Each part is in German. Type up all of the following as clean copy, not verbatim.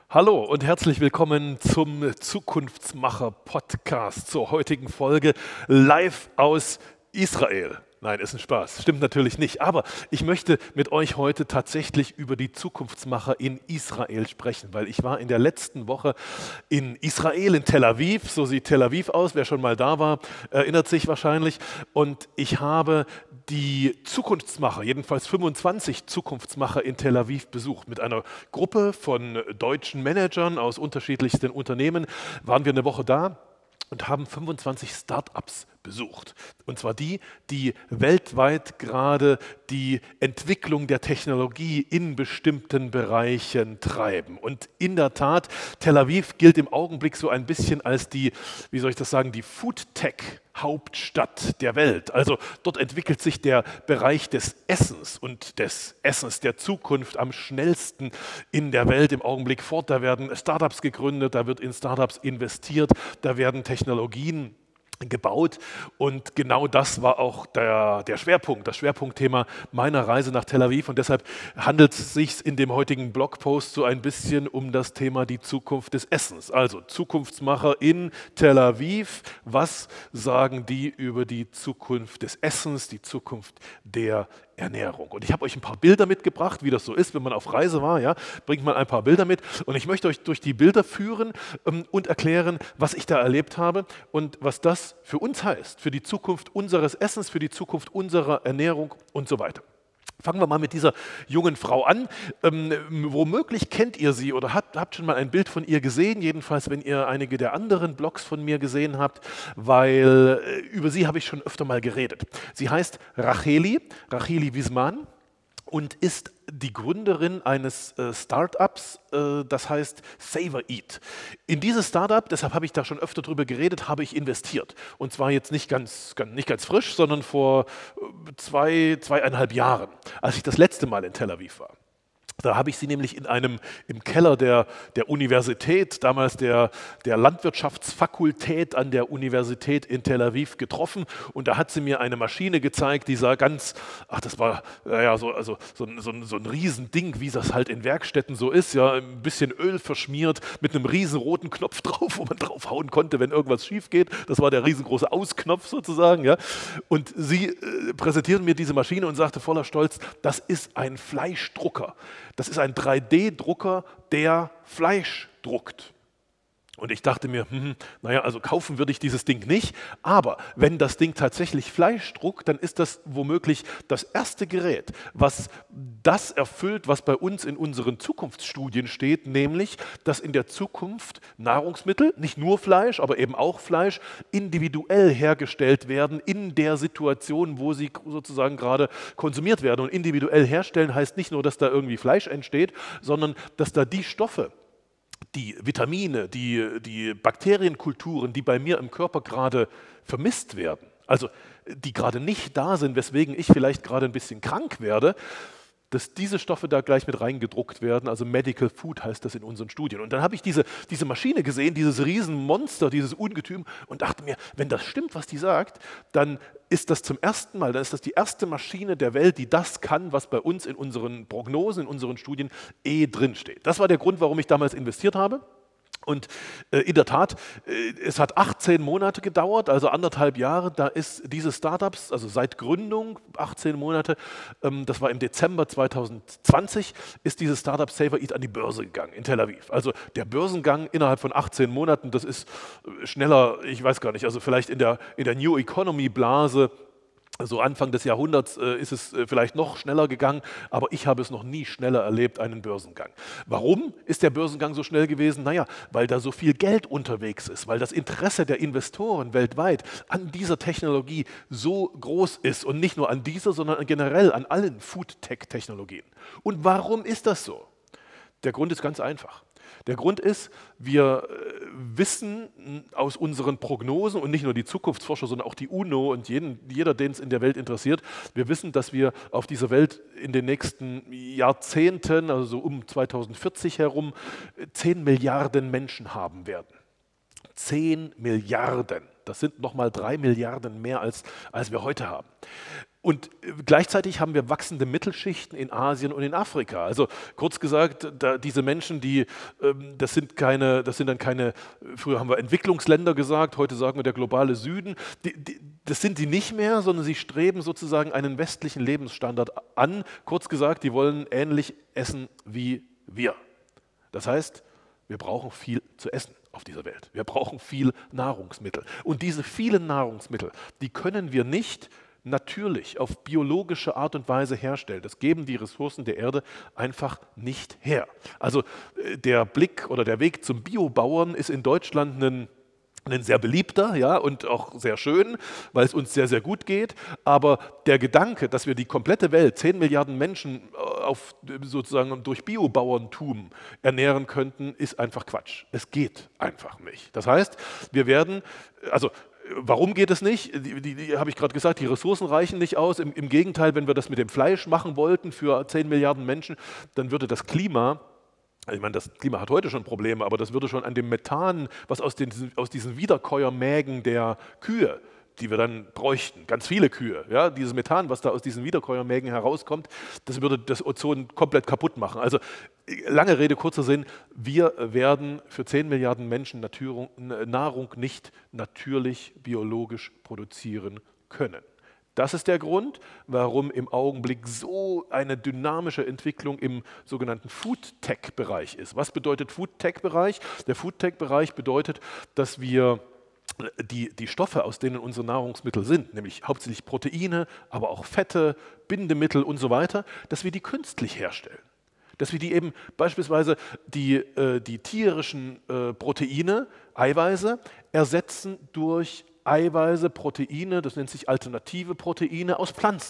Hallo und herzlich willkommen zum Zukunftsmacher-Podcast, zur heutigen Folge live aus Israel. Nein, ist ein Spaß, stimmt natürlich nicht. Aber ich möchte mit euch heute tatsächlich über die Zukunftsmacher in Israel sprechen, weil ich war in der letzten Woche in Israel, in Tel Aviv. So sieht Tel Aviv aus, wer schon mal da war, erinnert sich wahrscheinlich. Und ich habe die Zukunftsmacher, jedenfalls 25 Zukunftsmacher in Tel Aviv besucht. Mit einer Gruppe von deutschen Managern aus unterschiedlichsten Unternehmen waren wir eine Woche da und haben 25 Startups besucht. Und zwar die, die weltweit gerade die Entwicklung der Technologie in bestimmten Bereichen treiben. Und in der Tat, Tel Aviv gilt im Augenblick so ein bisschen als die, wie soll ich das sagen, die Food-Tech-Hauptstadt der Welt. Also dort entwickelt sich der Bereich des Essens und des Essens der Zukunft am schnellsten in der Welt im Augenblick fort. Da werden Startups gegründet, da wird in Startups investiert, da werden Technologien gebaut und genau das war auch der Schwerpunkt, das Schwerpunktthema meiner Reise nach Tel Aviv und deshalb handelt es sich in dem heutigen Blogpost so ein bisschen um das Thema die Zukunft des Essens. Also Zukunftsmacher in Tel Aviv, was sagen die über die Zukunft des Essens, die Zukunft der Ernährung. Und ich habe euch ein paar Bilder mitgebracht, wie das so ist, wenn man auf Reise war, ja, bringt man ein paar Bilder mit und ich möchte euch durch die Bilder führen und erklären, was ich da erlebt habe und was das für uns heißt, für die Zukunft unseres Essens, für die Zukunft unserer Ernährung und so weiter. Fangen wir mal mit dieser jungen Frau an. Womöglich kennt ihr sie oder habt schon mal ein Bild von ihr gesehen, jedenfalls wenn ihr einige der anderen Blogs von mir gesehen habt, weil über sie habe ich schon öfter mal geredet. Sie heißt Racheli Wisman und ist die Gründerin eines Startups, das heißt Savor Eat. In dieses Startup, deshalb habe ich da schon öfter drüber geredet, habe ich investiert. Und zwar jetzt nicht ganz frisch, sondern vor zweieinhalb Jahren, als ich das letzte Mal in Tel Aviv war. Da habe ich sie nämlich im Keller der Universität, damals der Landwirtschaftsfakultät an der Universität in Tel Aviv getroffen und da hat sie mir eine Maschine gezeigt, die sah das war ja, so ein Riesending, wie das halt in Werkstätten so ist, ja, ein bisschen Öl verschmiert, mit einem riesen roten Knopf drauf, wo man draufhauen konnte, wenn irgendwas schief geht. Das war der riesengroße Ausknopf sozusagen. Ja. Und sie präsentierte mir diese Maschine und sagte voller Stolz, das ist ein Fleischdrucker. Das ist ein 3D-Drucker, der Fleisch druckt. Und ich dachte mir, naja, also kaufen würde ich dieses Ding nicht, aber wenn das Ding tatsächlich Fleisch druckt, dann ist das womöglich das erste Gerät, was das erfüllt, was bei uns in unseren Zukunftsstudien steht, nämlich, dass in der Zukunft Nahrungsmittel, nicht nur Fleisch, aber eben auch Fleisch, individuell hergestellt werden in der Situation, wo sie sozusagen gerade konsumiert werden. Und individuell herstellen heißt nicht nur, dass da irgendwie Fleisch entsteht, sondern dass da die Stoffe, die Vitamine, die Bakterienkulturen, die bei mir im Körper gerade vermisst werden, also die gerade nicht da sind, weswegen ich vielleicht gerade ein bisschen krank werde, dass diese Stoffe da gleich mit reingedruckt werden, also Medical Food heißt das in unseren Studien. Und dann habe ich diese Maschine gesehen, dieses Riesenmonster, dieses Ungetüm und dachte mir, wenn das stimmt, was die sagt, dann ist das zum ersten Mal, dann ist das die erste Maschine der Welt, die das kann, was bei uns in unseren Prognosen, in unseren Studien drinsteht. Das war der Grund, warum ich damals investiert habe. Und in der Tat, es hat 18 Monate gedauert, also 1,5 Jahre, da ist diese Startups, also seit Gründung, 18 Monate, das war im Dezember 2020, ist dieses Startup Savor Eat an die Börse gegangen in Tel Aviv. Also der Börsengang innerhalb von 18 Monaten, das ist schneller, ich weiß gar nicht, also vielleicht in der New Economy Blase, so Anfang des Jahrhunderts ist es vielleicht noch schneller gegangen, aber ich habe es noch nie schneller erlebt, einen Börsengang. Warum ist der Börsengang so schnell gewesen? Naja, weil da so viel Geld unterwegs ist, weil das Interesse der Investoren weltweit an dieser Technologie so groß ist und nicht nur an dieser, sondern generell an allen Food-Tech-Technologien. Und warum ist das so? Der Grund ist ganz einfach. Der Grund ist, wir wissen aus unseren Prognosen und nicht nur die Zukunftsforscher, sondern auch die UNO und jeder, den es in der Welt interessiert, wir wissen, dass wir auf dieser Welt in den nächsten Jahrzehnten, also so um 2040 herum, 10 Milliarden Menschen haben werden. 10 Milliarden. Das sind nochmal 3 Milliarden mehr, als wir heute haben. Und gleichzeitig haben wir wachsende Mittelschichten in Asien und in Afrika. Also kurz gesagt, diese Menschen, das sind dann keine, früher haben wir Entwicklungsländer gesagt, heute sagen wir der globale Süden, das sind sie nicht mehr, sondern sie streben sozusagen einen westlichen Lebensstandard an. Kurz gesagt, die wollen ähnlich essen wie wir. Das heißt, wir brauchen viel zu essen auf dieser Welt. Wir brauchen viel Nahrungsmittel. Und diese vielen Nahrungsmittel, die können wir nicht natürlich auf biologische Art und Weise herstellen. Das geben die Ressourcen der Erde einfach nicht her. Also der Blick oder der Weg zum Biobauern ist in Deutschland ein sehr beliebter, ja, und auch sehr schön, weil es uns sehr, sehr gut geht. Aber der Gedanke, dass wir die komplette Welt, 10 Milliarden Menschen sozusagen durch Biobauerntum ernähren könnten, ist einfach Quatsch. Es geht einfach nicht. Das heißt, warum geht es nicht? Habe ich gerade gesagt, die Ressourcen reichen nicht aus. Im Gegenteil, wenn wir das mit dem Fleisch machen wollten für 10 Milliarden Menschen, dann würde das Klima, ich meine, das Klima hat heute schon Probleme, aber das würde schon an dem Methan, was aus diesen Wiederkäuermägen der Kühe, die wir dann bräuchten, ganz viele Kühe, ja, dieses Methan, was da aus diesen Wiederkäuermägen herauskommt, das würde das Ozon komplett kaputt machen. Also lange Rede, kurzer Sinn, wir werden für 10 Milliarden Menschen Nahrung nicht natürlich biologisch produzieren können. Das ist der Grund, warum im Augenblick so eine dynamische Entwicklung im sogenannten Food-Tech-Bereich ist. Was bedeutet Food-Tech-Bereich? Der Food-Tech-Bereich bedeutet, dass wir die Stoffe, aus denen unsere Nahrungsmittel sind, nämlich hauptsächlich Proteine, aber auch Fette, Bindemittel und so weiter, dass wir die künstlich herstellen. Dass wir die eben beispielsweise die tierischen Proteine, Eiweiße, ersetzen durch Eiweiße, Proteine, das nennt sich alternative Proteine aus Pflanzen.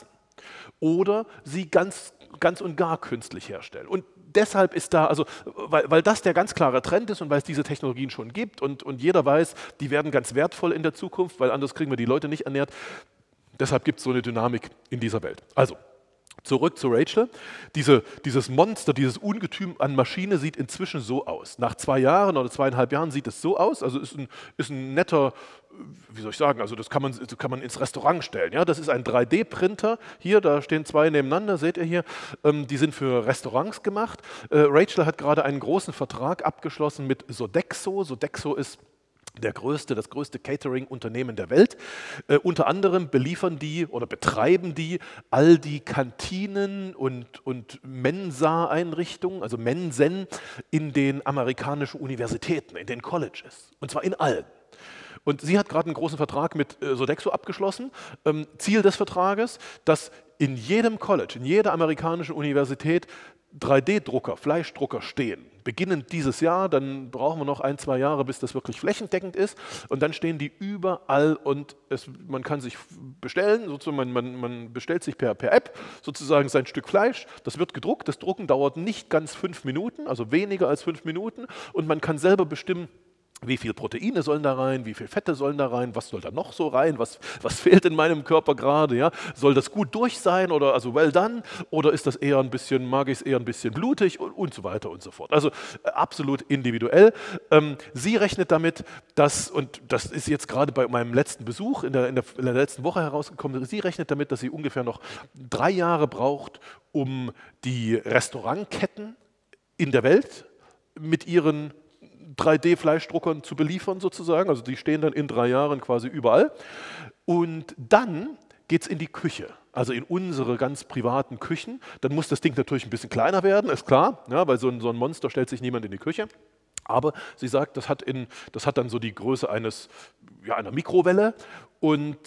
Oder sie ganz und gar künstlich herstellen. Und deshalb ist da, also weil das der ganz klare Trend ist und weil es diese Technologien schon gibt und jeder weiß, die werden ganz wertvoll in der Zukunft, weil anders kriegen wir die Leute nicht ernährt. Deshalb gibt es so eine Dynamik in dieser Welt. Also, zurück zu Rachel. Dieses Monster, dieses Ungetüm an Maschine sieht inzwischen so aus. Nach 2 Jahren oder 2,5 Jahren sieht es so aus. Also ist ein netter, wie soll ich sagen, also das kann man ins Restaurant stellen. Ja? Das ist ein 3D-Printer. Hier, da stehen 2 nebeneinander, seht ihr hier. Die sind für Restaurants gemacht. Rachel hat gerade einen großen Vertrag abgeschlossen mit Sodexo. Sodexo ist das größte Catering-Unternehmen der Welt. Unter anderem beliefern die oder betreiben die all die Kantinen und Mensa-Einrichtungen, also Mensen, in den amerikanischen Universitäten, in den Colleges. Und zwar in allen. Und sie hat gerade einen großen Vertrag mit Sodexo abgeschlossen. Ziel des Vertrages, dass in jedem College, in jeder amerikanischen Universität 3D-Drucker, Fleischdrucker stehen. Beginnend dieses Jahr, dann brauchen wir noch 1, 2 Jahre, bis das wirklich flächendeckend ist. Und dann stehen die überall und man kann sich bestellen, sozusagen man bestellt sich per App sozusagen sein Stück Fleisch. Das wird gedruckt. Das Drucken dauert nicht ganz 5 Minuten, also weniger als 5 Minuten. Und man kann selber bestimmen, wie viel Proteine sollen da rein, wie viel Fette sollen da rein, was soll da noch so rein, was fehlt in meinem Körper gerade, ja? Soll das gut durch sein oder also well done oder ist das eher ein bisschen, mag ich es eher ein bisschen blutig und so weiter und so fort. Also absolut individuell. Sie rechnet damit, und das ist jetzt gerade bei meinem letzten Besuch in der letzten Woche herausgekommen, sie rechnet damit, dass sie ungefähr noch 3 Jahre braucht, um die Restaurantketten in der Welt mit ihren 3D-Fleischdruckern zu beliefern sozusagen, also die stehen dann in 3 Jahren quasi überall. Und dann geht es in die Küche, also in unsere ganz privaten Küchen. Dann muss das Ding natürlich ein bisschen kleiner werden, ist klar, ja, weil so ein Monster stellt sich niemand in die Küche. Aber sie sagt, das hat dann so die Größe einer Mikrowelle und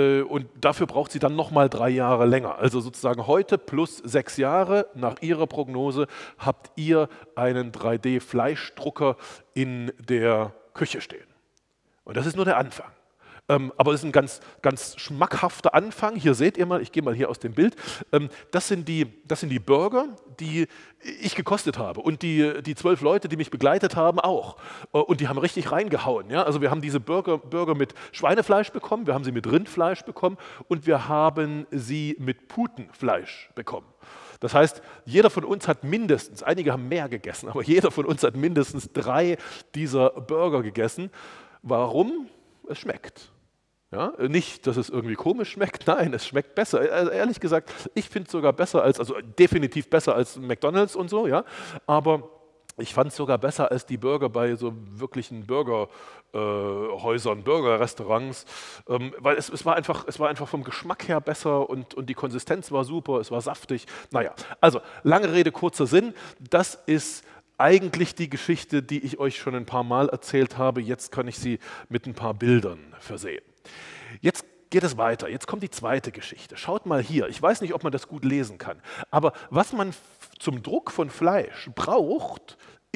dafür braucht sie dann nochmal 3 Jahre länger. Also sozusagen heute plus 6 Jahre nach ihrer Prognose habt ihr einen 3D-Fleischdrucker in der Küche stehen. Und das ist nur der Anfang. Aber es ist ein ganz schmackhafter Anfang. Hier seht ihr mal, ich gehe mal hier aus dem Bild, das sind die Burger, die ich gekostet habe und die 12 Leute, die mich begleitet haben, auch. Und die haben richtig reingehauen. Ja? Also wir haben diese Burger mit Schweinefleisch bekommen, wir haben sie mit Rindfleisch bekommen und wir haben sie mit Putenfleisch bekommen. Das heißt, jeder von uns hat mindestens, einige haben mehr gegessen, aber jeder von uns hat mindestens 3 dieser Burger gegessen. Warum? Es schmeckt. Ja, nicht, dass es irgendwie komisch schmeckt, nein, es schmeckt besser. Also ehrlich gesagt, ich finde es sogar besser als, also definitiv besser als McDonald's und so, ja, aber ich fand es sogar besser als die Burger bei so wirklichen Burgerhäusern, Burgerrestaurants, weil es war einfach vom Geschmack her besser und die Konsistenz war super, es war saftig. Naja, also lange Rede, kurzer Sinn, das ist eigentlich die Geschichte, die ich euch schon ein paar Mal erzählt habe. Jetzt kann ich sie mit ein paar Bildern versehen. Jetzt geht es weiter. Jetzt kommt die zweite Geschichte. Schaut mal hier. Ich weiß nicht, ob man das gut lesen kann. Aber was man zum Druck von Fleisch braucht,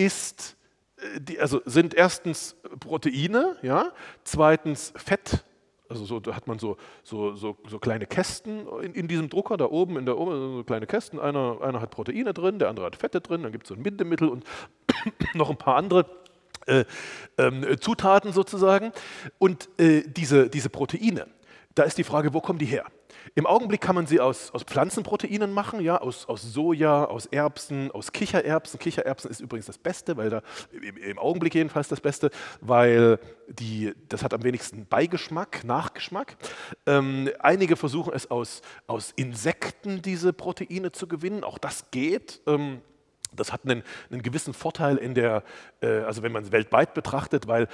sind erstens Proteine, ja? Zweitens Fett. Also da hat man so kleine Kästen in diesem Drucker, da oben in der so kleine Kästen. Einer hat Proteine drin, der andere hat Fette drin, dann gibt es so ein Bindemittel und noch ein paar andere Zutaten sozusagen. Und diese Proteine, da ist die Frage, wo kommen die her? Im Augenblick kann man sie aus Pflanzenproteinen machen, ja, aus Soja, aus Erbsen, aus Kichererbsen. Kichererbsen ist übrigens das Beste, weil im Augenblick jedenfalls das Beste, weil das hat am wenigsten Beigeschmack, Nachgeschmack. Einige versuchen es aus Insekten, diese Proteine zu gewinnen. Auch das geht. Das hat einen gewissen Vorteil also wenn man es weltweit betrachtet, weil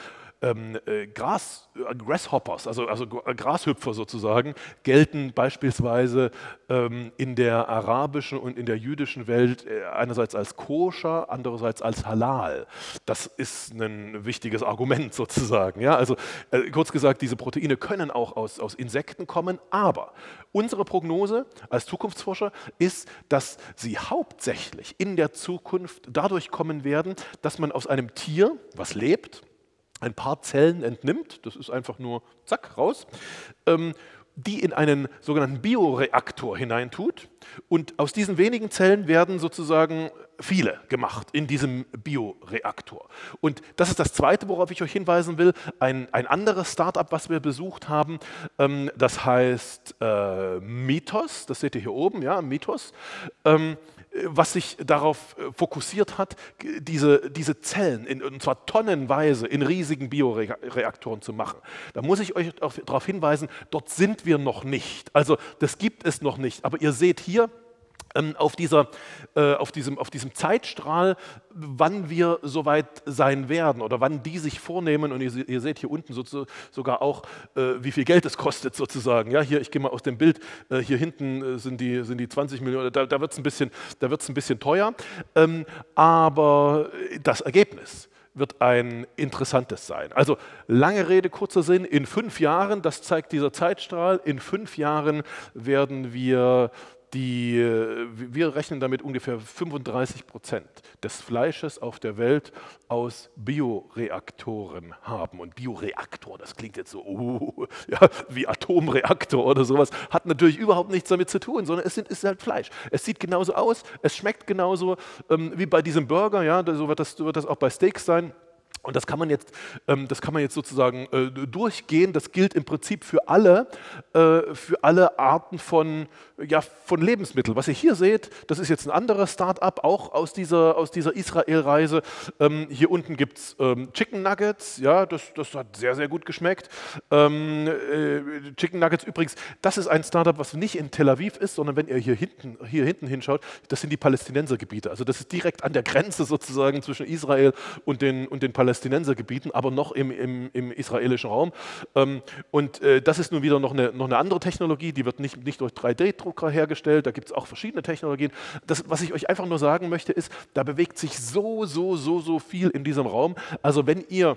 Grasshoppers, also Grashüpfer sozusagen, gelten beispielsweise in der arabischen und in der jüdischen Welt einerseits als koscher, andererseits als halal. Das ist ein wichtiges Argument sozusagen. Ja? Also kurz gesagt, diese Proteine können auch aus Insekten kommen, aber unsere Prognose als Zukunftsforscher ist, dass sie hauptsächlich in der Zukunft dadurch kommen werden, dass man aus einem Tier, was lebt, ein paar Zellen entnimmt, das ist einfach nur zack, raus, die in einen sogenannten Bioreaktor hineintut und aus diesen wenigen Zellen werden sozusagen viele gemacht in diesem Bioreaktor. Und das ist das Zweite, worauf ich euch hinweisen will, ein anderes Startup, was wir besucht haben, das heißt Mythos, das seht ihr hier oben, ja, Mythos, was sich darauf fokussiert hat, diese Zellen, und zwar tonnenweise in riesigen Bioreaktoren zu machen. Da muss ich euch darauf hinweisen, dort sind wir noch nicht. Also das gibt es noch nicht. Aber ihr seht hier auf diesem Zeitstrahl, wann wir soweit sein werden oder wann die sich vornehmen. Und ihr seht hier unten sogar auch, wie viel Geld es kostet sozusagen. Ja, hier, ich gehe mal aus dem Bild, hier hinten sind die 20 Millionen, da wird es ein bisschen teuer. Aber das Ergebnis wird ein interessantes sein. Also lange Rede, kurzer Sinn, in 5 Jahren, das zeigt dieser Zeitstrahl, in 5 Jahren werden wir rechnen damit ungefähr 35% des Fleisches auf der Welt aus Bioreaktoren haben. Und Bioreaktor, das klingt jetzt so ja, wie Atomreaktor oder sowas, hat natürlich überhaupt nichts damit zu tun, sondern es ist halt Fleisch. Es sieht genauso aus, es schmeckt genauso wie bei diesem Burger, ja, so wird das auch bei Steaks sein. Und das kann man jetzt sozusagen durchgehen. Das gilt im Prinzip für alle Arten von Lebensmitteln. Was ihr hier seht, das ist jetzt ein anderes Start-up, auch aus dieser Israel-Reise. Hier unten gibt es Chicken Nuggets, ja, das hat sehr, sehr gut geschmeckt. Chicken Nuggets übrigens, das ist ein Start-up, was nicht in Tel Aviv ist, sondern wenn ihr hier hinten hinschaut, das sind die Palästinensergebiete. Also das ist direkt an der Grenze sozusagen zwischen Israel und den Palästinensergebieten, aber noch im israelischen Raum. Das ist nun wieder noch eine andere Technologie, die wird nicht durch 3D-Drucker hergestellt, da gibt es auch verschiedene Technologien. Das, was ich euch einfach nur sagen möchte, ist, da bewegt sich so viel in diesem Raum. Also wenn ihr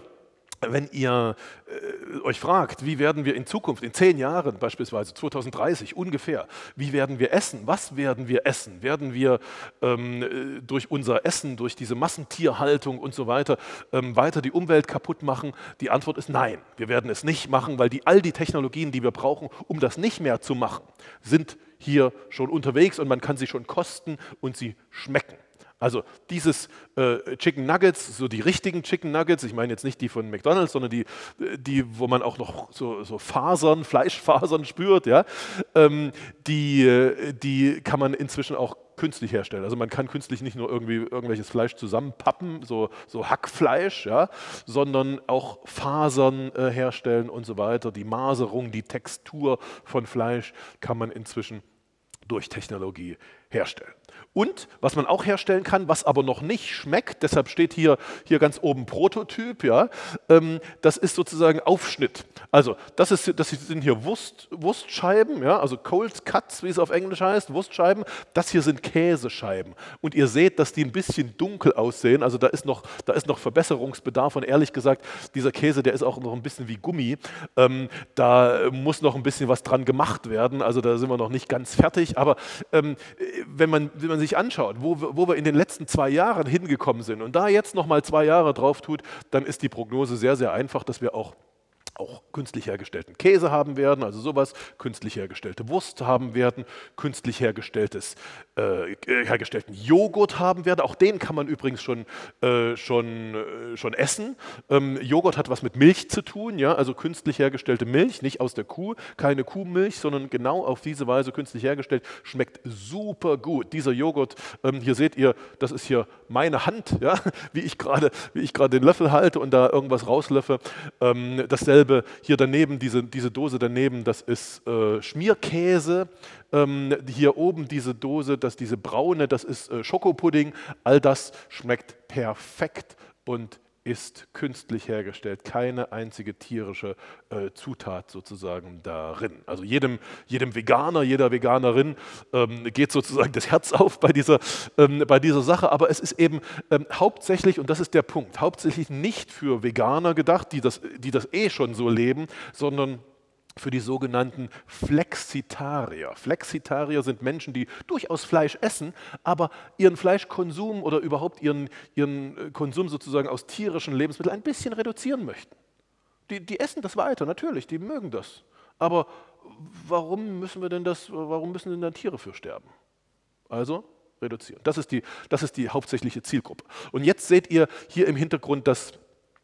euch fragt, wie werden wir in Zukunft, in 10 Jahren beispielsweise, 2030 ungefähr, wie werden wir essen? Was werden wir essen? Werden wir durch unser Essen, durch diese Massentierhaltung und so weiter weiter die Umwelt kaputt machen? Die Antwort ist nein, wir werden es nicht machen, weil all die Technologien, die wir brauchen, um das nicht mehr zu machen, sind hier schon unterwegs und man kann sie schon kosten und sie schmecken. Also dieses Chicken Nuggets, so die richtigen Chicken Nuggets, ich meine jetzt nicht die von McDonald's, sondern die wo man auch noch so Fasern, Fleischfasern spürt, ja, die kann man inzwischen auch künstlich herstellen. Also man kann künstlich nicht nur irgendwie irgendwelches Fleisch zusammenpappen, so Hackfleisch, ja, sondern auch Fasern herstellen und so weiter. Die Maserung, die Textur von Fleisch kann man inzwischen durch Technologie herstellen. Und was man auch herstellen kann, was aber noch nicht schmeckt, deshalb steht hier ganz oben Prototyp, ja, das ist sozusagen Aufschnitt. Also das sind hier Wurstscheiben, ja, also Cold Cuts, wie es auf Englisch heißt, Wurstscheiben. Das hier sind Käsescheiben. Und ihr seht, dass die ein bisschen dunkel aussehen, also da ist noch Verbesserungsbedarf. Und ehrlich gesagt, dieser Käse, der ist auch noch ein bisschen wie Gummi. Da muss noch ein bisschen was dran gemacht werden, also da sind wir noch nicht ganz fertig. Aber wenn man sich anschaut, wo wir in den letzten 2 Jahren hingekommen sind und da jetzt nochmal 2 Jahre drauf tut, dann ist die Prognose sehr, sehr einfach, dass wir auch künstlich hergestellten Käse haben werden, also sowas, künstlich hergestellte Wurst haben werden, künstlich hergestellten Joghurt haben werden. Auch den kann man übrigens schon essen. Joghurt hat was mit Milch zu tun, ja, also künstlich hergestellte Milch, nicht aus der Kuh, keine Kuhmilch, sondern genau auf diese Weise künstlich hergestellt, schmeckt super gut. Dieser Joghurt, hier seht ihr, das ist hier meine Hand, ja, wie ich gerade den Löffel halte und da irgendwas rauslöffe. Dasselbe hier daneben, diese Dose daneben, das ist Schmierkäse. Hier oben diese Dose, diese braune, das ist Schokopudding. All das schmeckt perfekt und ist künstlich hergestellt. Keine einzige tierische Zutat sozusagen darin. Also jedem Veganer, jeder Veganerin geht sozusagen das Herz auf bei dieser Sache. Aber es ist eben hauptsächlich, und das ist der Punkt, hauptsächlich nicht für Veganer gedacht, die das eh schon so leben, sondern für die sogenannten Flexitarier. Flexitarier sind Menschen, die durchaus Fleisch essen, aber ihren Fleischkonsum oder überhaupt ihren Konsum sozusagen aus tierischen Lebensmitteln ein bisschen reduzieren möchten. Die essen das weiter, natürlich, die mögen das. Aber warum müssen denn da Tiere für sterben? Also reduzieren. Das ist die hauptsächliche Zielgruppe. Und jetzt seht ihr hier im Hintergrund dass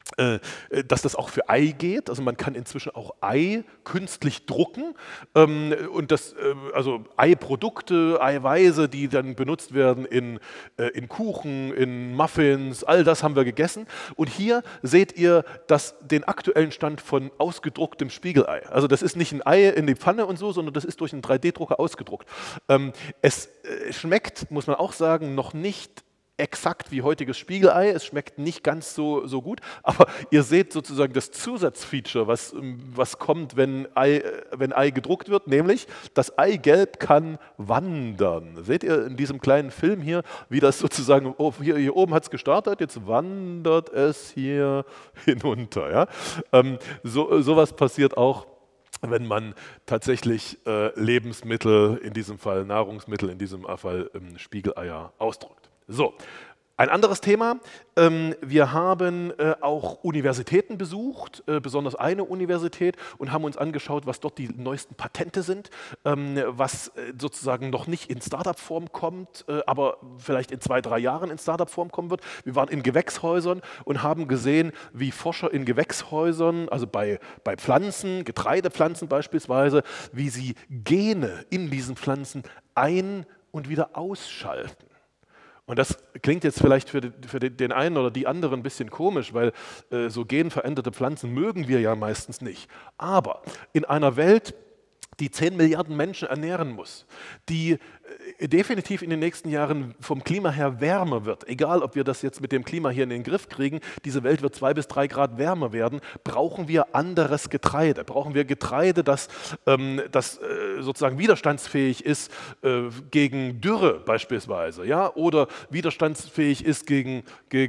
das auch für Ei geht. Also man kann inzwischen auch Ei künstlich drucken und also Eiprodukte, Eiweiße, die dann benutzt werden in Kuchen, in Muffins, all das haben wir gegessen. Und hier seht ihr den aktuellen Stand von ausgedrucktem Spiegelei. Also das ist nicht ein Ei in die Pfanne und so, sondern das ist durch einen 3D-Drucker ausgedruckt. Es schmeckt, muss man auch sagen, noch nicht exakt wie heutiges Spiegelei. Es schmeckt nicht ganz so gut, aber ihr seht sozusagen das Zusatzfeature, was kommt, wenn Ei gedruckt wird, nämlich das Eigelb kann wandern. Seht ihr in diesem kleinen Film hier, wie das sozusagen, hier oben hat es gestartet, jetzt wandert es hier hinunter. Ja? Sowas passiert auch, wenn man tatsächlich Lebensmittel, in diesem Fall Nahrungsmittel, in diesem Fall Spiegeleier ausdruckt. So, ein anderes Thema. Wir haben auch Universitäten besucht, besonders eine Universität, und haben uns angeschaut, was dort die neuesten Patente sind, was sozusagen noch nicht in Startup-Form kommt, aber vielleicht in 2, 3 Jahren in Startup-Form kommen wird. Wir waren in Gewächshäusern und haben gesehen, wie Forscher in Gewächshäusern, also bei Pflanzen, Getreidepflanzen beispielsweise, wie sie Gene in diesen Pflanzen ein- und wieder ausschalten. Und das klingt jetzt vielleicht für den einen oder die anderen ein bisschen komisch, weil so genveränderte Pflanzen mögen wir ja meistens nicht. Aber in einer Welt, die 10 Milliarden Menschen ernähren muss, die definitiv in den nächsten Jahren vom Klima her wärmer wird, egal ob wir das jetzt mit dem Klima hier in den Griff kriegen, diese Welt wird 2 bis 3 Grad wärmer werden, brauchen wir anderes Getreide. Brauchen wir Getreide, das sozusagen widerstandsfähig ist gegen Dürre beispielsweise, ja? Oder widerstandsfähig ist gegen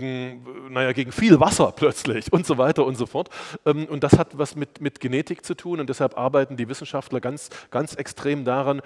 viel Wasser plötzlich und so weiter und so fort. Und das hat was mit Genetik zu tun und deshalb arbeiten die Wissenschaftler ganz extrem daran,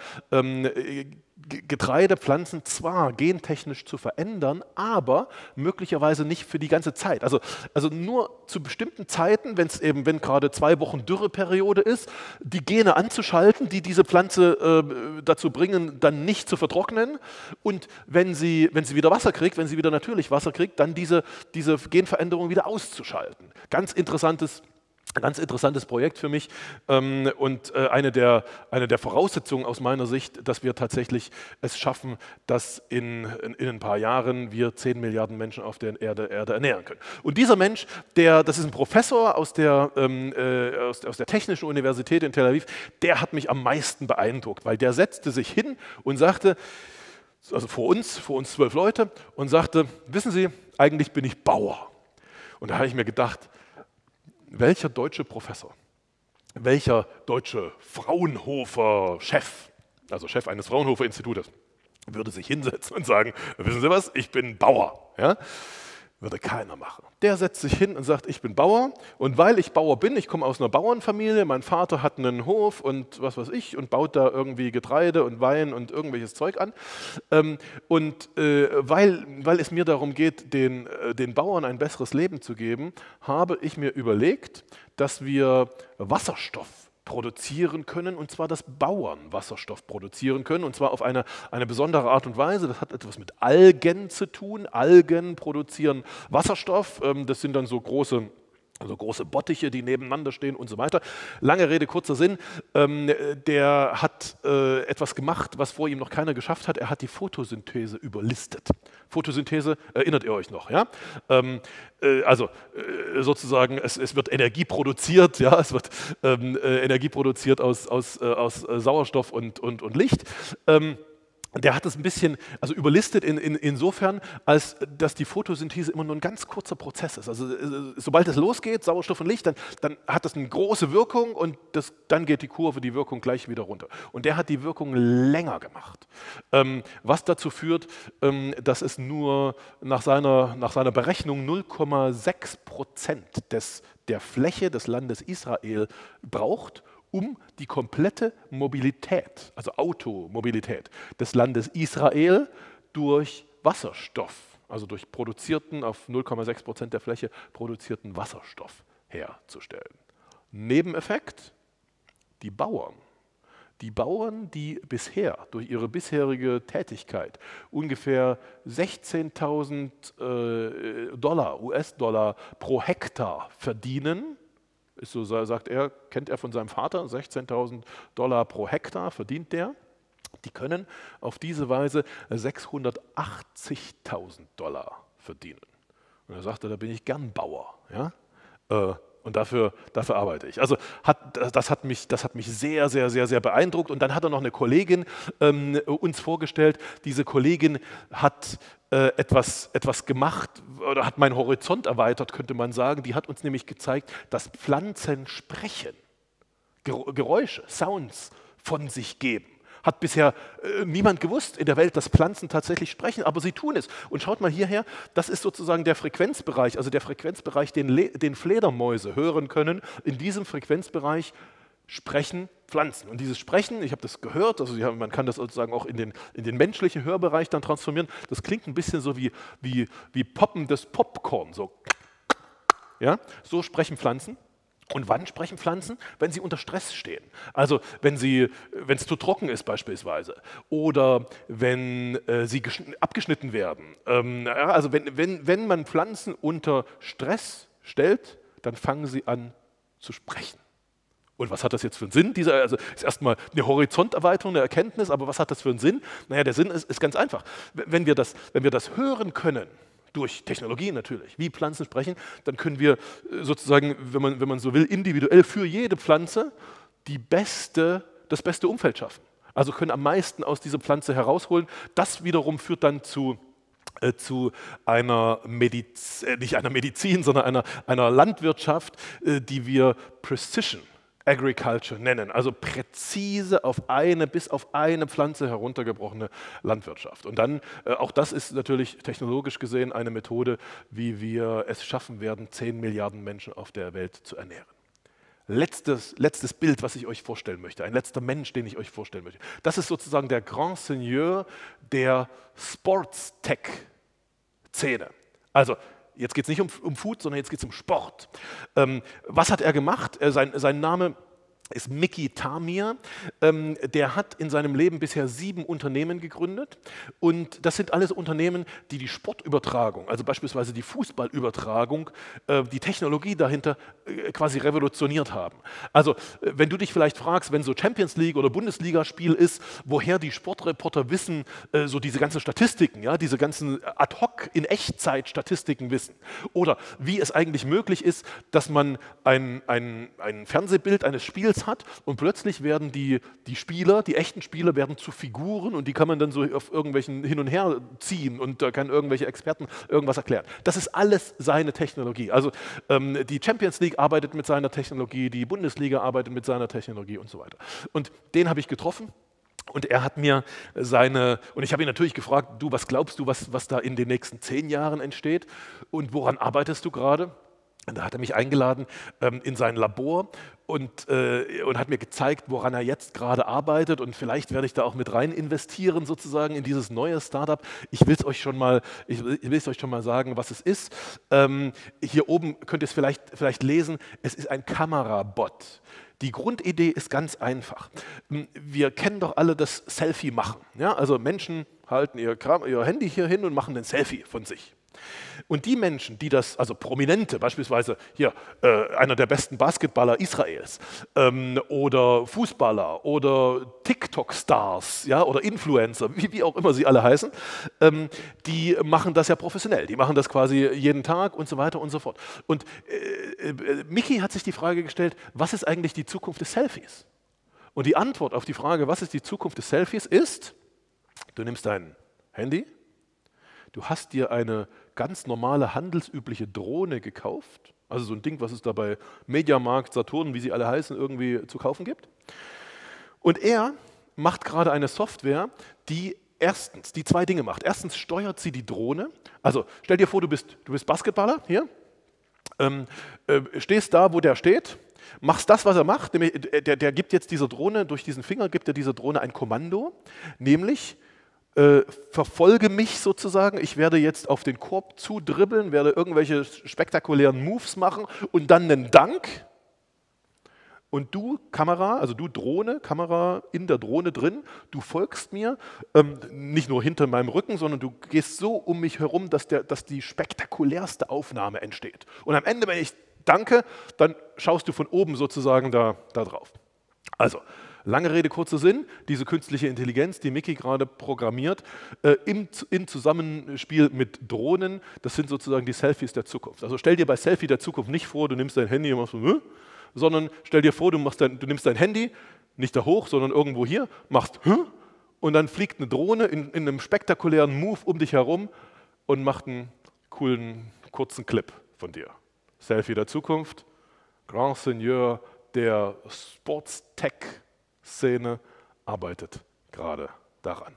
Getreidepflanzen zwar gentechnisch zu verändern, aber möglicherweise nicht für die ganze Zeit. Also nur zu bestimmten Zeiten, wenn gerade 2 Wochen Dürreperiode ist, die Gene anzuschalten, die diese Pflanze dazu bringen, dann nicht zu vertrocknen. Und wenn sie wieder Wasser kriegt, wenn sie wieder natürlich Wasser kriegt, dann diese Genveränderung wieder auszuschalten. Ganz interessantes Ein ganz interessantes Projekt für mich und eine der Voraussetzungen aus meiner Sicht, dass wir tatsächlich es schaffen, dass in ein paar Jahren wir 10 Milliarden Menschen auf der Erde ernähren können. Und dieser Mensch, das ist ein Professor aus der Technischen Universität in Tel Aviv, der hat mich am meisten beeindruckt, weil der setzte sich hin und sagte, also vor uns 12 Leute, und sagte, wissen Sie, eigentlich bin ich Bauer. Und da habe ich mir gedacht, welcher deutsche Professor, welcher deutsche Fraunhofer-Chef, also Chef eines Fraunhofer-Institutes, würde sich hinsetzen und sagen, wissen Sie was, ich bin Bauer. Ja? Würde keiner machen. Der setzt sich hin und sagt, ich bin Bauer, und weil ich Bauer bin, ich komme aus einer Bauernfamilie, mein Vater hat einen Hof und was weiß ich und baut da irgendwie Getreide und Wein und irgendwelches Zeug an. Weil es mir darum geht, den Bauern ein besseres Leben zu geben, habe ich mir überlegt, dass wir Wasserstoff produzieren können, und zwar, dass Bauern Wasserstoff produzieren können, und zwar auf eine besondere Art und Weise. Das hat etwas mit Algen zu tun. Algen produzieren Wasserstoff. Das sind dann so große Bottiche, die nebeneinander stehen und so weiter. Lange Rede, kurzer Sinn. Der hat etwas gemacht, was vor ihm noch keiner geschafft hat. Er hat die Photosynthese überlistet. Photosynthese, erinnert ihr euch noch? Ja? Sozusagen, es wird Energie produziert, ja? Es wird Energie produziert aus Sauerstoff und Licht. Der hat es ein bisschen überlistet insofern, als dass die Photosynthese immer nur ein ganz kurzer Prozess ist. Also sobald es losgeht, Sauerstoff und Licht, dann hat das eine große Wirkung, und dann geht die Wirkung gleich wieder runter. Und der hat die Wirkung länger gemacht. Was dazu führt, dass es nur nach seiner Berechnung 0,6% der Fläche des Landes Israel braucht, um die komplette Mobilität, also Automobilität des Landes Israel durch Wasserstoff, also durch produzierten, auf 0,6% der Fläche produzierten Wasserstoff herzustellen. Nebeneffekt, die Bauern, die bisher durch ihre bisherige Tätigkeit ungefähr 16.000 US-Dollar pro Hektar verdienen, ist so, sagt er, kennt er von seinem Vater, 16.000 Dollar pro Hektar verdient der. Die können auf diese Weise 680.000 Dollar verdienen. Und er sagte, da bin ich gern Bauer. Ja? Und dafür arbeite ich. Also das hat mich sehr, sehr, sehr, sehr beeindruckt. Und dann hat er noch eine Kollegin uns vorgestellt. Diese Kollegin hat etwas gemacht oder hat meinen Horizont erweitert, könnte man sagen. Die hat uns nämlich gezeigt, dass Pflanzen sprechen, Geräusche, Sounds von sich geben. Hat bisher niemand gewusst in der Welt, dass Pflanzen tatsächlich sprechen, aber sie tun es. Und schaut mal hierher, das ist sozusagen der Frequenzbereich, also der Frequenzbereich, den Fledermäuse hören können. In diesem Frequenzbereich sprechen Pflanzen. Und dieses Sprechen, ich habe das gehört, also man kann das sozusagen auch in den menschlichen Hörbereich dann transformieren. Das klingt ein bisschen so wie poppendes Popcorn. So, ja? So sprechen Pflanzen. Und wann sprechen Pflanzen? Wenn sie unter Stress stehen. Also wenn es zu trocken ist beispielsweise oder wenn sie abgeschnitten werden. Also wenn man Pflanzen unter Stress stellt, dann fangen sie an zu sprechen. Und was hat das jetzt für einen Sinn? Also ist erstmal eine Horizonterweiterung, eine Erkenntnis, aber was hat das für einen Sinn? Naja, der Sinn ist ganz einfach. Wenn wir das hören können, durch Technologie natürlich, wie Pflanzen sprechen, dann können wir sozusagen, wenn man so will, individuell für jede Pflanze das beste Umfeld schaffen. Also können am meisten aus dieser Pflanze herausholen. Das wiederum führt dann zu einer nicht einer Medizin, sondern einer Landwirtschaft, die wir Precision Agriculture nennen, also präzise bis auf eine Pflanze heruntergebrochene Landwirtschaft. Und dann, auch das ist natürlich technologisch gesehen eine Methode, wie wir es schaffen werden, 10 Milliarden Menschen auf der Welt zu ernähren. Letztes Bild, was ich euch vorstellen möchte, ein letzter Mensch, den ich euch vorstellen möchte. Das ist sozusagen der Grand Seigneur der Sports-Tech-Szene. Also, jetzt geht es nicht um Food, sondern jetzt geht es um Sport. Was hat er gemacht? Sein Name ist Mickey Tamir. Der hat in seinem Leben bisher 7 Unternehmen gegründet und das sind alles Unternehmen, die die Sportübertragung, also beispielsweise die Fußballübertragung, die Technologie dahinter quasi revolutioniert haben. Also wenn du dich vielleicht fragst, wenn so Champions League oder Bundesligaspiel ist, woher die Sportreporter wissen, so diese ganzen Statistiken, ja, diese ganzen Ad-hoc in Echtzeit Statistiken wissen oder wie es eigentlich möglich ist, dass man ein Fernsehbild eines Spiels hat und plötzlich werden die Spieler, die echten Spieler werden zu Figuren und die kann man dann so auf irgendwelchen hin und her ziehen und da kann irgendwelche Experten irgendwas erklären. Das ist alles seine Technologie. Also die Champions League arbeitet mit seiner Technologie, die Bundesliga arbeitet mit seiner Technologie und so weiter. Und den habe ich getroffen. Und er hat mir und ich habe ihn natürlich gefragt, du, was glaubst du, was da in den nächsten 10 Jahren entsteht und woran arbeitest du gerade? Und da hat er mich eingeladen in sein Labor und hat mir gezeigt, woran er jetzt gerade arbeitet und vielleicht werde ich da auch mit rein investieren sozusagen in dieses neue Startup. Ich will es euch schon mal sagen, was es ist. Hier oben könnt ihr es vielleicht lesen, es ist ein Kamerabot. Die Grundidee ist ganz einfach. Wir kennen doch alle das Selfie machen. Ja? Also Menschen halten ihr Handy hier hin und machen ein Selfie von sich. Und die Menschen, die das, also Prominente, beispielsweise hier einer der besten Basketballer Israels oder Fußballer oder TikTok-Stars, ja, oder Influencer, wie auch immer sie alle heißen, die machen das ja professionell. Die machen das quasi jeden Tag und so weiter und so fort. Und Mickey hat sich die Frage gestellt, was ist eigentlich die Zukunft des Selfies? Und die Antwort auf die Frage, was ist die Zukunft des Selfies, ist, du nimmst dein Handy, du hast dir eine ganz normale, handelsübliche Drohne gekauft, also so ein Ding, was es da bei Mediamarkt, Saturn, wie sie alle heißen, irgendwie zu kaufen gibt. Und er macht gerade eine Software, die erstens die 2 Dinge macht. Erstens steuert sie die Drohne. Also stell dir vor, du bist Basketballer hier, stehst da, wo der steht, machst das, was er macht. Der gibt jetzt dieser Drohne, durch diesen Finger gibt er dieser Drohne ein Kommando, nämlich verfolge mich sozusagen, ich werde jetzt auf den Korb zudribbeln, werde irgendwelche spektakulären Moves machen und dann einen Dank. Und du, Kamera, also du Drohne, Kamera in der Drohne drin, du folgst mir, nicht nur hinter meinem Rücken, sondern du gehst so um mich herum, dass die spektakulärste Aufnahme entsteht. Und am Ende, wenn ich danke, dann schaust du von oben sozusagen da drauf. Also, lange Rede, kurzer Sinn, diese künstliche Intelligenz, die Mickey gerade programmiert, im Zusammenspiel mit Drohnen, das sind sozusagen die Selfies der Zukunft. Also stell dir bei Selfie der Zukunft nicht vor, du nimmst dein Handy und machst so, sondern stell dir vor, du nimmst dein Handy, nicht da hoch, sondern irgendwo hier, machst und dann fliegt eine Drohne in einem spektakulären Move um dich herum und macht einen coolen, kurzen Clip von dir. Selfie der Zukunft, Grand Seigneur der Sports-Tech-Szene arbeitet gerade daran.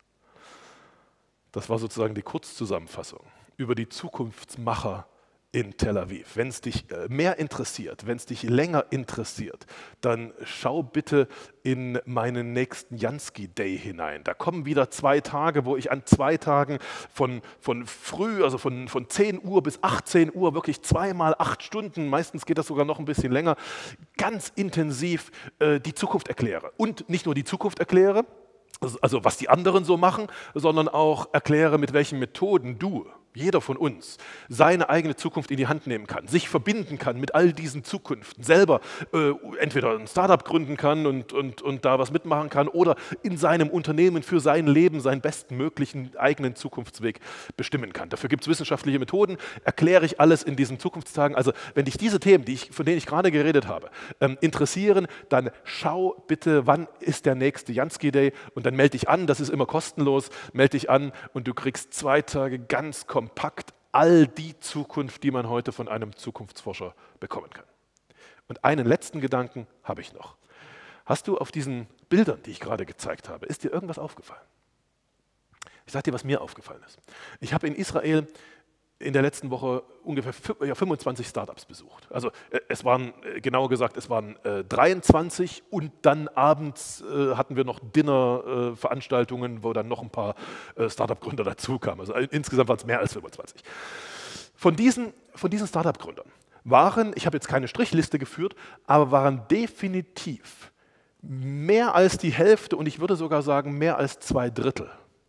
Das war sozusagen die Kurzzusammenfassung über die Zukunftsmacher in Tel Aviv. Wenn es dich mehr interessiert, wenn es dich länger interessiert, dann schau bitte in meinen nächsten Jansky Day hinein. Da kommen wieder 2 Tage, wo ich an 2 Tagen von früh, also von 10 Uhr bis 18 Uhr, wirklich 2 mal 8 Stunden, meistens geht das sogar noch ein bisschen länger, ganz intensiv die Zukunft erkläre. Und nicht nur die Zukunft erkläre, also was die anderen so machen, sondern auch erkläre, mit welchen Methoden du, jeder von uns, seine eigene Zukunft in die Hand nehmen kann, sich verbinden kann mit all diesen Zukünften, selber entweder ein Startup gründen kann und da was mitmachen kann oder in seinem Unternehmen für sein Leben seinen bestmöglichen eigenen Zukunftsweg bestimmen kann. Dafür gibt es wissenschaftliche Methoden, erkläre ich alles in diesen Zukunftstagen. Also wenn dich diese Themen, von denen ich gerade geredet habe, interessieren, dann schau bitte, wann ist der nächste Jansky Day und dann melde dich an, das ist immer kostenlos, melde dich an und du kriegst 2 Tage ganz kompakt all die Zukunft, die man heute von einem Zukunftsforscher bekommen kann. Und einen letzten Gedanken habe ich noch. Hast du auf diesen Bildern, die ich gerade gezeigt habe, ist dir irgendwas aufgefallen? Ich sage dir, was mir aufgefallen ist. Ich habe in Israel in der letzten Woche ungefähr 25 Startups besucht. Also es waren, genauer gesagt, es waren 23 und dann abends hatten wir noch Dinner-Veranstaltungen, wo dann noch ein paar Startup-Gründer dazu kamen. Also insgesamt waren es mehr als 25. Von diesen Startup-Gründern waren, ich habe jetzt keine Strichliste geführt, aber waren definitiv mehr als die Hälfte und ich würde sogar sagen mehr als 2/3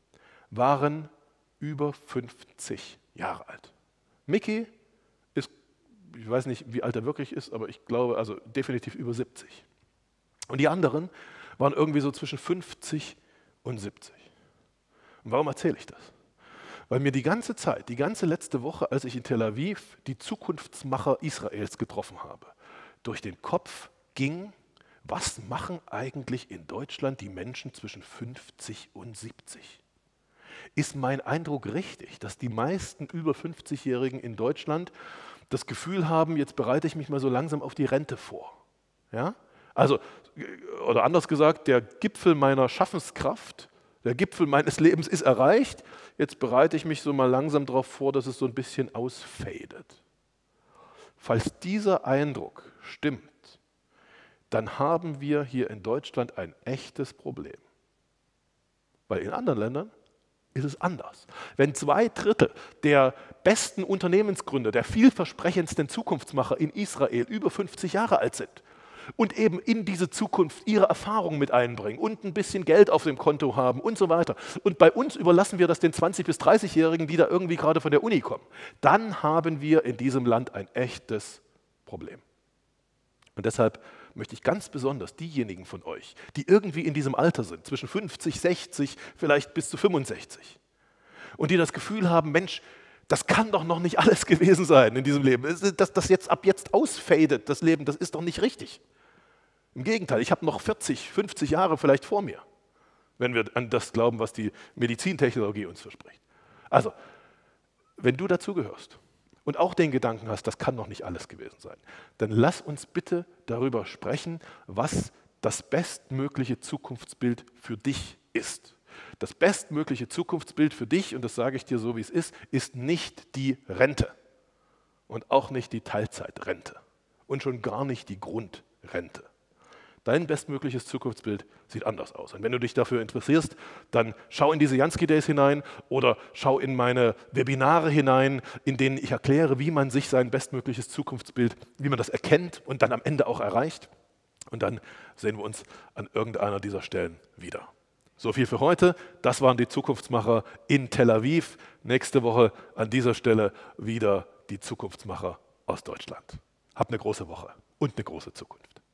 waren über 50 Jahre alt. Mickey ist, ich weiß nicht, wie alt er wirklich ist, aber ich glaube, also definitiv über 70. Und die anderen waren irgendwie so zwischen 50 und 70. Und warum erzähle ich das? Weil mir die ganze Zeit, die ganze letzte Woche, als ich in Tel Aviv die Zukunftsmacher Israels getroffen habe, durch den Kopf ging, was machen eigentlich in Deutschland die Menschen zwischen 50 und 70? Ist mein Eindruck richtig, dass die meisten über 50-Jährigen in Deutschland das Gefühl haben, jetzt bereite ich mich mal so langsam auf die Rente vor? Ja? Also, oder anders gesagt, der Gipfel meiner Schaffenskraft, der Gipfel meines Lebens ist erreicht, jetzt bereite ich mich so mal langsam darauf vor, dass es so ein bisschen ausfadet. Falls dieser Eindruck stimmt, dann haben wir hier in Deutschland ein echtes Problem. Weil in anderen Ländern ist es anders. Wenn 2/3 der besten Unternehmensgründer, der vielversprechendsten Zukunftsmacher in Israel über 50 Jahre alt sind und eben in diese Zukunft ihre Erfahrungen mit einbringen und ein bisschen Geld auf dem Konto haben und so weiter. Und bei uns überlassen wir das den 20- bis 30-Jährigen, die da irgendwie gerade von der Uni kommen. Dann haben wir in diesem Land ein echtes Problem. Und deshalb möchte ich ganz besonders diejenigen von euch, die irgendwie in diesem Alter sind, zwischen 50, 60, vielleicht bis zu 65, und die das Gefühl haben, Mensch, das kann doch noch nicht alles gewesen sein in diesem Leben. Dass das jetzt ab jetzt ausfadet, das Leben, das ist doch nicht richtig. Im Gegenteil, ich habe noch 40, 50 Jahre vielleicht vor mir, wenn wir an das glauben, was die Medizintechnologie uns verspricht. Also, wenn du dazugehörst und auch den Gedanken hast, das kann doch nicht alles gewesen sein, dann lass uns bitte darüber sprechen, was das bestmögliche Zukunftsbild für dich ist. Das bestmögliche Zukunftsbild für dich, und das sage ich dir so, wie es ist nicht die Rente und auch nicht die Teilzeitrente und schon gar nicht die Grundrente. Dein bestmögliches Zukunftsbild sieht anders aus. Und wenn du dich dafür interessierst, dann schau in diese Jansky Days hinein oder schau in meine Webinare hinein, in denen ich erkläre, wie man sich sein bestmögliches Zukunftsbild, wie man das erkennt und dann am Ende auch erreicht. Und dann sehen wir uns an irgendeiner dieser Stellen wieder. So viel für heute. Das waren die Zukunftsmacher in Tel Aviv. Nächste Woche an dieser Stelle wieder die Zukunftsmacher aus Deutschland. Habt eine große Woche und eine große Zukunft.